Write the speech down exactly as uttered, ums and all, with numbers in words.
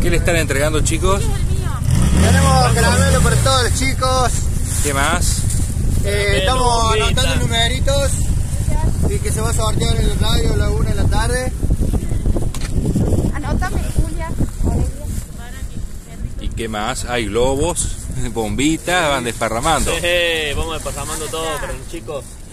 ¿Qué le están entregando, chicos? Tenemos caramelo para todos los chicos. ¿Qué más? Eh, estamos anotando numeritos y que se va a sortear en el radio a la una de la tarde. Anótame, Julia. ¿Y qué más? Hay globos, bombitas, van desparramando. Sí, vamos desparramando todo para los chicos.